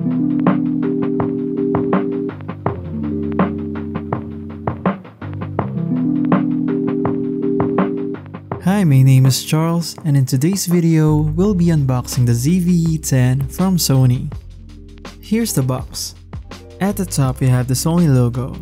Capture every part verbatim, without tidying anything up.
Hi, my name is Charles, and in today's video, we'll be unboxing the Z V E ten from Sony. Here's the box. At the top we have the Sony logo.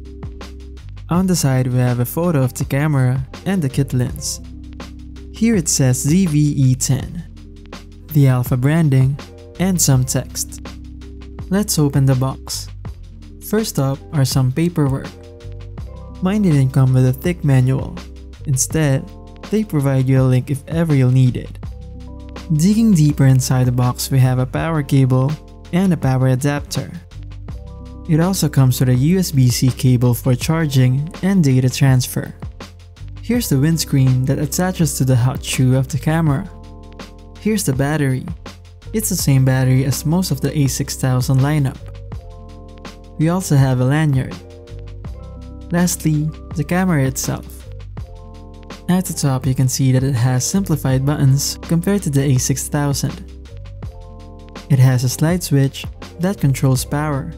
On the side we have a photo of the camera and the kit lens. Here it says Z V E ten, the alpha branding, and some text. Let's open the box. First up are some paperwork. Mine didn't come with a thick manual. Instead, they provide you a link if ever you'll need it. Digging deeper inside the box, we have a power cable and a power adapter. It also comes with a U S B C cable for charging and data transfer. Here's the windscreen that attaches to the hot shoe of the camera. Here's the battery. It's the same battery as most of the A six thousand lineup. We also have a lanyard. Lastly, the camera itself. At the top you can see that it has simplified buttons compared to the A six thousand. It has a slide switch that controls power,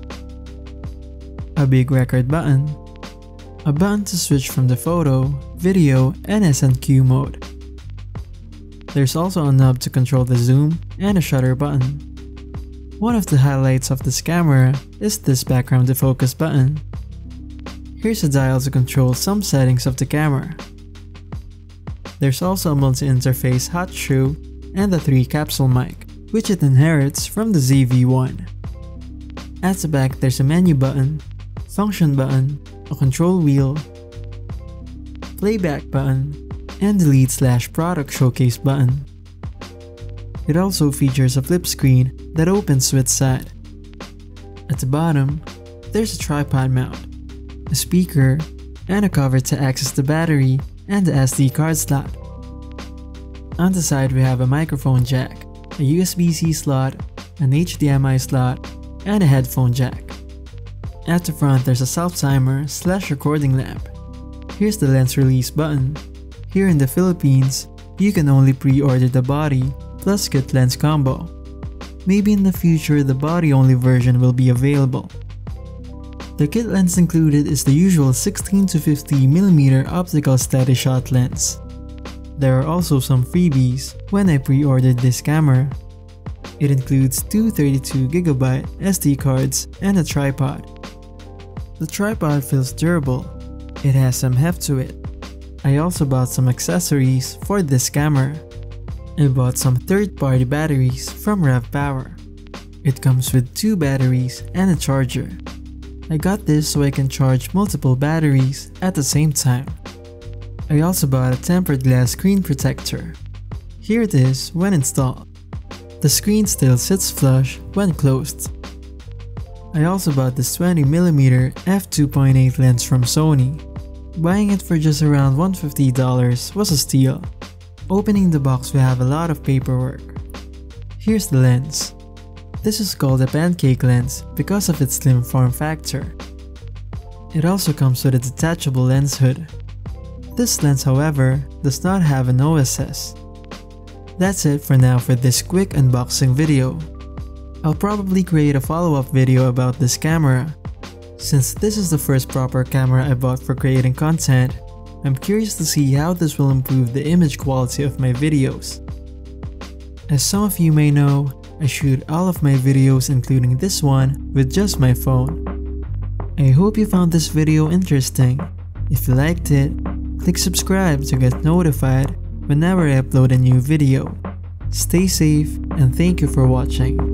a big record button, a button to switch from the photo, video, and S N Q mode. There's also a knob to control the zoom and a shutter button. One of the highlights of this camera is this background defocus button. Here's a dial to control some settings of the camera. There's also a multi-interface hot shoe and a three capsule mic, which it inherits from the Z V one. At the back there's a menu button, function button, a control wheel, playback button, and delete slash product showcase button. It also features a flip screen that opens to its side. At the bottom, there's a tripod mount, a speaker, and a cover to access the battery and the S D card slot. On the side we have a microphone jack, a U S B C slot, an H D M I slot, and a headphone jack. At the front there's a self-timer slash recording lamp. Here's the lens release button. Here in the Philippines, you can only pre-order the body plus kit lens combo. Maybe in the future the body only version will be available. The kit lens included is the usual sixteen to fifty millimeter optical steady shot lens. There are also some freebies when I pre-ordered this camera. It includes two thirty-two gigabyte S D cards and a tripod. The tripod feels durable. It has some heft to it. I also bought some accessories for this camera. I bought some third-party batteries from Rev Power. It comes with two batteries and a charger. I got this so I can charge multiple batteries at the same time. I also bought a tempered glass screen protector. Here it is when installed. The screen still sits flush when closed. I also bought this twenty millimeter f two point eight lens from Sony. Buying it for just around one hundred fifty dollars was a steal. Opening the box we have a lot of paperwork. Here's the lens. This is called a pancake lens because of its slim form factor. It also comes with a detachable lens hood. This lens, however, does not have an O S S. That's it for now for this quick unboxing video. I'll probably create a follow-up video about this camera. Since this is the first proper camera I bought for creating content, I'm curious to see how this will improve the image quality of my videos. As some of you may know, I shoot all of my videos including this one with just my phone. I hope you found this video interesting. If you liked it, click subscribe to get notified whenever I upload a new video. Stay safe and thank you for watching.